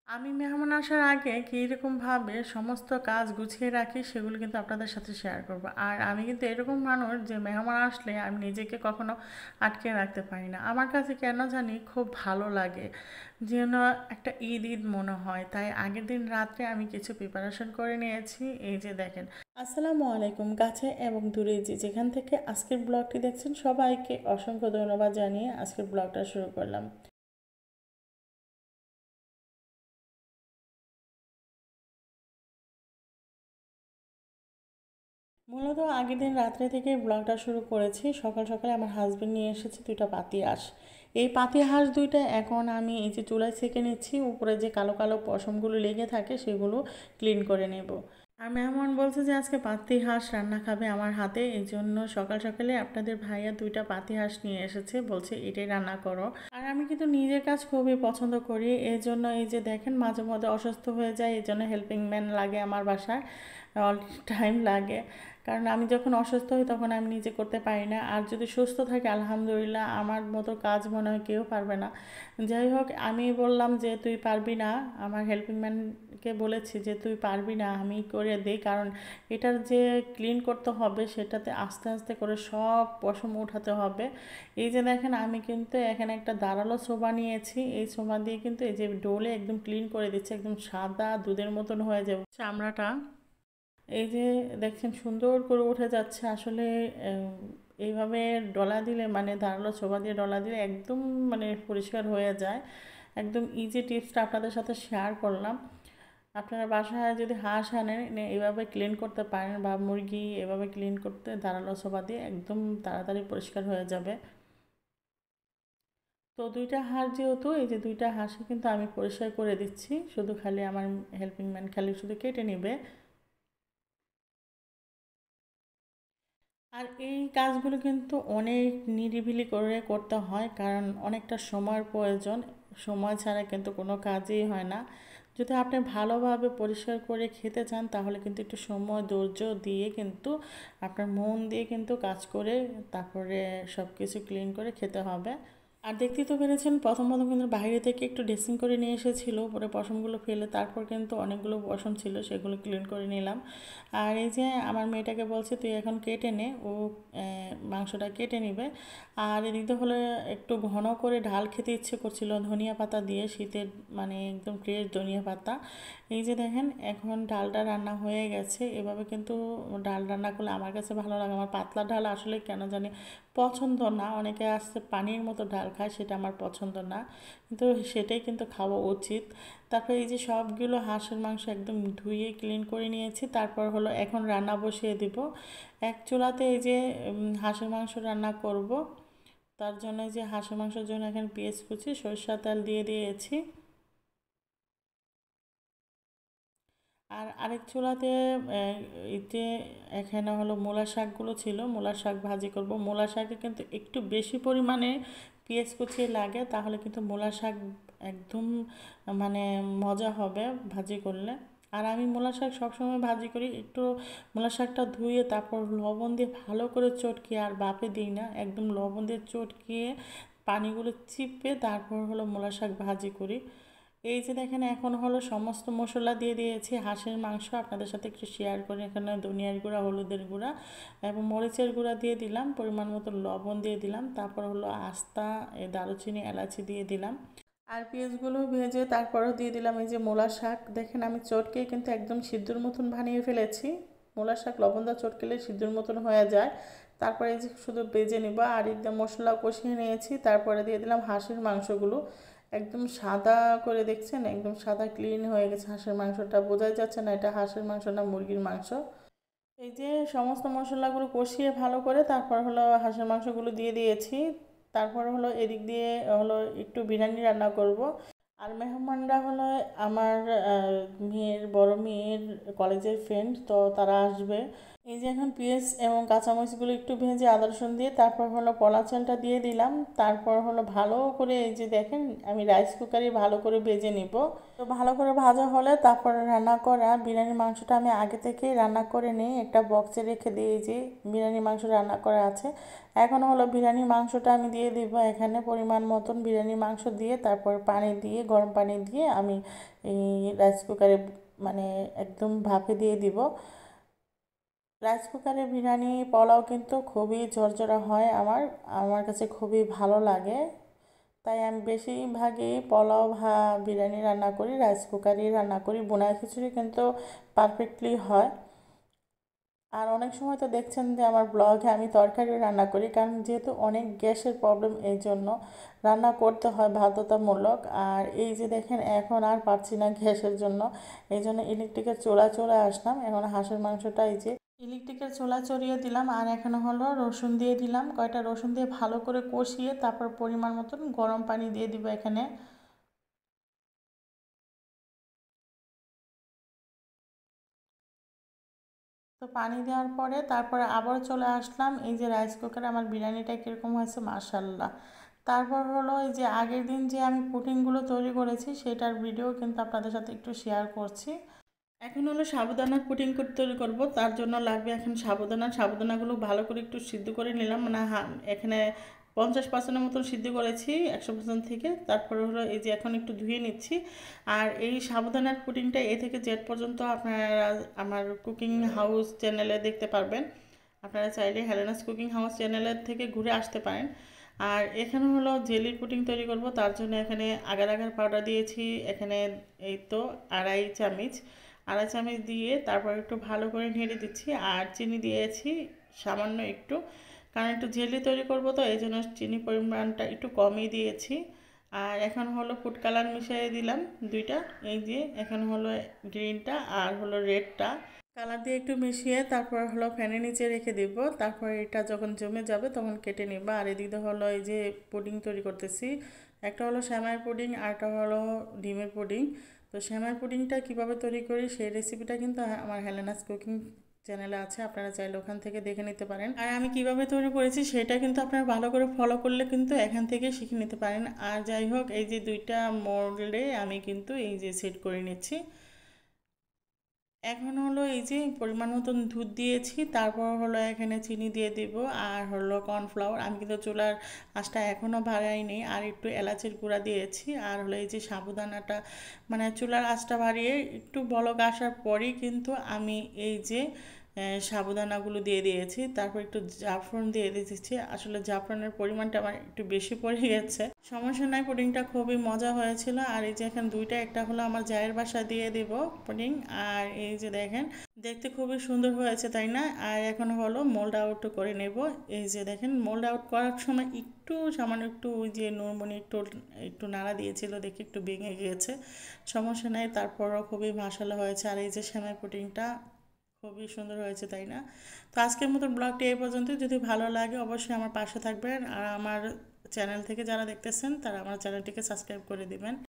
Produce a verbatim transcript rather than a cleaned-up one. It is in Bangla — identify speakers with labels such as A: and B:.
A: আমি মেহমান আসার আগে কীরকমভাবে সমস্ত কাজ গুছিয়ে রাখি সেগুলো কিন্তু আপনাদের সাথে শেয়ার করব। আর আমি কিন্তু এরকম মানুষ যে মেহমান আসলে আমি নিজেকে কখনো আটকে রাখতে পারি না। আমার কাছে কেন জানি খুব ভালো লাগে, যেন একটা ঈদ ঈদ মনে হয়। তাই আগের দিন রাত্রে আমি কিছু প্রিপারেশন করে নিয়েছি। এই যে দেখেন, আসসালামু আলাইকুম, কাছে এবং দূরে যে যেখান থেকে আজকের ব্লগটি দেখছেন সবাইকে অসংখ্য ধন্যবাদ জানিয়ে আজকের ব্লগটা শুরু করলাম। মূলত আগের দিন রাত্রে থেকে ব্লগটা শুরু করেছি। সকাল সকালে আমার হাজবেন্ড নিয়ে এসেছে দুইটা পাতি হাঁস। এই পাতি হাঁস দুইটা এখন আমি এই যে চুলায় সেঁকে নিচ্ছি, উপরে যে কালো কালো পশমগুলো লেগে থাকে সেগুলো ক্লিন করে নেব। আর মেহমান বলছে যে আজকে পাতি হাঁস রান্না খাবে আমার হাতে, এই জন্য সকাল সকালে আপনাদের ভাইয়া দুইটা পাতি হাঁস নিয়ে এসেছে, বলছে এটাই রান্না করো। আর আমি কিন্তু নিজের কাজ খুবই পছন্দ করি, এই জন্য এই যে দেখেন মাঝে মধ্যে অসুস্থ হয়ে যায়, এই জন্য হেল্পিং ম্যান লাগে আমার বাসায়, অল টাইম লাগে। কারণ আমি যখন অসুস্থ হই তখন আমি নিজে করতে পারি না, আর যদি সুস্থ থাকি আলহামদুলিল্লাহ আমার মতো কাজ মনে হয় কেউ পারবে না। যাই হোক, আমি বললাম যে তুই পারবি না, আমার হেল্পিং ম্যানকে বলেছি যে তুই পারবি না, আমি করে দিই। কারণ এটার যে ক্লিন করতে হবে সেটাতে আস্তে আস্তে করে সব পশম উঠাতে হবে। এই যে দেখেন আমি কিন্তু এখানে একটা দাঁড়ালো সোবা নিয়েছি, এই সোবা দিয়ে কিন্তু এই যে ডোলে একদম ক্লিন করে দিচ্ছে, একদম সাদা দুধের মতন হয়ে যাবে চামড়াটা। এই যে দেখছেন সুন্দর করে উঠে যাচ্ছে। আসলে এইভাবে ডলা দিলে, মানে ধারালো ছোবা দিয়ে ডলা দিলে একদম মানে পরিষ্কার হয়ে যায়। একদম ইজি টিপসটা আপনাদের সাথে শেয়ার করলাম। আপনারা বাসায় যদি হাঁস আনেন এভাবে ক্লিন করতে পারেন, বা মুরগি এভাবে ক্লিন করতে ধারালো ছোবা দিয়ে একদম তাড়াতাড়ি পরিষ্কার হয়ে যাবে। তো দুইটা হাঁস যেহেতু, এই যে দুইটা হাঁসই কিন্তু আমি পরিষ্কার করে দিচ্ছি, শুধু খালি আমার হেল্পিং ম্যান খালি শুধু কেটে নেবে। আর এই কাজগুলো কিন্তু অনেক নিরিবিলি করে করতে হয়, কারণ অনেকটা সময়ের প্রয়োজন। সময় ছাড়া কিন্তু কোনো কাজই হয় না। যদি আপনি ভালোভাবে পরিষ্কার করে খেতে চান তাহলে কিন্তু একটু সময় ধৈর্য দিয়ে কিন্তু আপনার মন দিয়ে কিন্তু কাজ করে তারপরে সব কিছু ক্লিন করে খেতে হবে। আর দেখতেই তো পেরেছেন, প্রথম প্রথম কিন্তু বাইরে থেকে একটু ড্রেসিং করে নিয়ে এসেছিলো, পরে পশমগুলো ফেলে তারপর কিন্তু অনেকগুলো পশম ছিল সেগুলো ক্লিন করে নিলাম। আর এই যে আমার মেয়েটাকে বলছে তুই এখন কেটে নে, ও মাংসটা কেটে নেবে। আর এদিকে হলে একটু ঘন করে ঢাল খেতে ইচ্ছে করছিল ধনিয়া পাতা দিয়ে, শীতের মানে একদম ফ্রেশ ধনিয়া পাতা। এই যে দেখেন এখন ডালটা রান্না হয়ে গেছে। এভাবে কিন্তু ডাল রান্না করলে আমার কাছে ভালো লাগে। আমার পাতলা ডাল আসলে কেন জানি পছন্দ না, অনেকে আসছে পানির মতো ডাল খায়, সেটা আমার পছন্দ না, কিন্তু সেটাই কিন্তু খাওয়া উচিত। তারপরে এই যে সবগুলো হাঁসের মাংস একদম ধুয়ে ক্লিন করে নিয়েছি, তারপর হলো এখন রান্না বসিয়ে দিব। এক চুলাতে এই যে হাঁসের মাংস রান্না করব, তার জন্য যে হাঁসের মাংসের জন্য এখন পেঁয়াজ কুচি সরিষা তেল দিয়ে দিয়েছি। আর আরেক চুলাতে এতে এখানে হলো মূলা শাকগুলো ছিল, মূলা শাক ভাজি করব। মূলা শাকে কিন্তু একটু বেশি পরিমাণে পেঁয়াজ কুচিয়ে লাগে, তাহলে কিন্তু মূলা শাক একদম মানে মজা হবে ভাজি করলে। আর আমি মূলা শাক সবসময় ভাজি করি, একটু মূলা শাকটা ধুয়ে তারপর লবণ দিয়ে ভালো করে চটকিয়ে, আর বাপে দিই না, একদম লবণ দিয়ে চটকিয়ে পানিগুলো চিপে তারপর হলো মূলা শাক ভাজি করি। এই যে দেখেন এখন হলো সমস্ত মশলা দিয়ে দিয়েছি হাঁসের মাংস, আপনাদের সাথে একটু শেয়ার করে। এখানে ধনিয়ার গুঁড়া, হলুদের গুঁড়া এবং মরিচের গুঁড়া দিয়ে দিলাম, পরিমাণ মতো লবণ দিয়ে দিলাম, তারপর হলো আস্তা এই দারুচিনি এলাচি দিয়ে দিলাম। আর পেঁয়াজগুলো ভেজে তারপরও দিয়ে দিলাম এই যে মূলা শাক। দেখেন আমি চটকে কিন্তু একদম সিদ্ধর মতন বানিয়ে ফেলেছি। মূলা শাক লবণ দা চটকেলে সিদ্ধর মতন হয়ে যায়। তারপরে এই যে শুধু ভেজে নিব, আর একদম মশলা কষিয়ে নিয়েছি, তারপরে দিয়ে দিলাম হাঁসের মাংসগুলো। একদম সাদা করে দেখছেন, একদম সাদা ক্লিন হয়ে গেছে হাঁসের মাংসটা, বোঝাই যাচ্ছে না এটা হাঁসের মাংস না মুরগির মাংস। এই যে সমস্ত মশলাগুলো কষিয়ে ভালো করে তারপর হলো হাঁসের মাংসগুলো দিয়ে দিয়েছি। তারপর হলো এদিক দিয়ে হলো একটু বিরিয়ানি রান্না করব। আর মেহমানরা হলো আমার মেয়ের বড় মেয়ের কলেজের ফ্রেন্ড, তো তারা আসবে। এই যে এখন পেঁয়াজ এবং কাঁচামরিচগুলো একটু ভেজে আদা রসুন দিয়ে তারপর হলো পোলা চালটা দিয়ে দিলাম। তারপর হলো ভালো করে এই যে দেখেন আমি রাইস কুকারে ভালো করে ভেজে নিব। তো ভালো করে ভাজা হলে তারপর রান্না করা বিরিয়ানির মাংসটা আমি আগে থেকেই রান্না করে নিই, একটা বক্সে রেখে দিই। এই যে বিরিয়ানি মাংস রান্না করা আছে। এখন হলো বিরিয়ানির মাংসটা আমি দিয়ে দিব এখানে পরিমাণ মতন বিরিয়ানির মাংস দিয়ে তারপর পানি দিয়ে গরম পানি দিয়ে আমি এই রাইস কুকারে মানে একদম ভাপে দিয়ে দিব। রাইস কুকারে বিরিয়ানি পোলাও কিন্তু খুবই ঝরঝরা হয়, আমার আমার কাছে খুবই ভালো লাগে। তাই আমি বেশিরভাগই পোলাও ভা বিরিয়ানি রান্না করি, রাইস কুকারেই রান্না করি। বোনা খিচুড়ি কিন্তু পারফেক্টলি হয়। আর অনেক সময় তো দেখছেন যে আমার ব্লগে আমি তরকারি রান্না করি, কারণ যেহেতু অনেক গ্যাসের প্রবলেম এই জন্য রান্না করতে হয় বাধ্যতামূলক। আর এই যে দেখেন এখন আর পারছি না গ্যাসের জন্য, এই জন্য ইলেকট্রিকের চুলা চলে আসলাম। এখন হাঁসের মাংসটা এই যে ইলেকট্রিকের চুলা চড়িয়ে দিলাম, আর এখন হলো রসুন দিয়ে দিলাম, কয়টা রসুন দিয়ে ভালো করে কষিয়ে তারপর পরিমাণ মতন গরম পানি দিয়ে দিব এখানে। তো পানি দেওয়ার পরে তারপরে আবার চলে আসলাম এই যে রাইস কুকারে আমার বিরিয়ানিটা কীরকম হয়েছে মাশাল্লাহ। তারপর হলো এই যে আগের দিন যে আমি পুডিংগুলো তৈরি করেছি সেটার ভিডিও কিন্তু আপনাদের সাথে একটু শেয়ার করছি। এখন হলো সাবুদানার পুডিং তৈরি করব, তার জন্য লাগবে এখন সাবুদানা। সাবুদানাগুলো ভালো করে একটু সিদ্ধ করে নিলাম, মানে হ্যাঁ এখানে পঞ্চাশ পার্সেন্টের মতন সিদ্ধ করেছি একশো পার্সেন্ট থেকে। তারপরে হলো এই যে এখন একটু ধুয়ে নিচ্ছি। আর এই সাবুদানার পুডিংটা এ থেকে জেড পর্যন্ত আপনারা আমার কুকিং হাউস চ্যানেলে দেখতে পারবেন। আপনারা চাইলে হেলেনাস কুকিং হাউস চ্যানেলের থেকে ঘুরে আসতে পারেন। আর এখানে হলো জেলি পুডিং তৈরি করব, তার জন্য এখানে আগার আগার পাউডার দিয়েছি এখানে এই তো আড়াই চামচ আড়াই চামচ দিয়ে তারপর একটু ভালো করে নেড়ে দিচ্ছি। আর চিনি দিয়েছি সামান্য একটু, কারণ একটু জেলি তৈরি করব তো এই জন্য চিনি পরিমাণটা একটু কমই দিয়েছি। আর এখন হলো ফুড কালার মিশিয়ে দিলাম দুইটা, এই যে এখন হলো গ্রিনটা আর হলো রেডটা কালার দিয়ে একটু মিশিয়ে তারপর হলো ফ্যানের নিচে রেখে দিব। তারপর এটা যখন জমে যাবে তখন কেটে নিব। আর এদিকে হলো এই যে পুডিং তৈরি করতেছি, একটা হলো সেমাই পুডিং আর একটা হলো ডিমের পুডিং। তো সেমাই পুডিংটা কিভাবে তৈরি করি সেই রেসিপিটা কিন্তু আমার হেলেনাস কুকিং চ্যানেলে আছে, আপনারা চাইলে ওখান থেকে দেখে নিতে পারেন। আর আমি কিভাবে তৈরি করেছি সেটা কিন্তু আপনারা ভালো করে ফলো করলে কিন্তু এখান থেকে শিখে নিতে পারেন। আর যাই হোক এই যে দুইটা মোল্ডে আমি কিন্তু এই যে সেট করে নিচ্ছি। এখন হলো এই যে পরিমাণ মতন দুধ দিয়েছি, তারপর হলো এখানে চিনি দিয়ে দিব আর হলো কর্নফ্লাওয়ার। আমি কিন্তু চুলার আঁচটা এখনও বাড়াইনি, আর একটু এলাচের গুঁড়া দিয়েছি। আর হলো এই যে সাবুদানাটা মানে চুলার আঁচটা বাড়িয়ে একটু বলক আসার পরেই কিন্তু আমি এই যে সাবুদানাগুলো দিয়ে দিয়েছি। তারপর একটু জাফরান দিয়ে দিয়েছি, আসলে জাফরানের পরিমাণটা আমার একটু বেশি পড়ে গেছে, সমস্যা নাই। পুডিংটা খুবই মজা হয়েছিল। আর এই যে এখন দুইটা, একটা হলো আমার জায়ের বাসা দিয়ে দেব পুডিং। আর এই যে দেখেন দেখতে খুবই সুন্দর হয়েছে তাই না। আর এখন হলো মোল্ড আউট করে নেব। এই যে দেখেন মোল্ড আউট করার সময় একটু সামান্য একটু ওই যে নুরমনি একটু একটু নাড়া দিয়েছিল দেখে একটু ভেঙে গিয়েছে, সমস্যা নাই। তারপরও খুবই মশলা হয়েছে। আর এই যে সেমাই পুডিংটা খুবই সুন্দর হয়েছে তাই না। তো আজকের মতো ব্লগটি এই পর্যন্ত, যদি ভালো লাগে অবশ্যই আমার পাশে থাকবেন। আর আমার চ্যানেল থেকে যারা দেখতেছেন তারা আমার চ্যানেলটিকে সাবস্ক্রাইব করে দিবেন।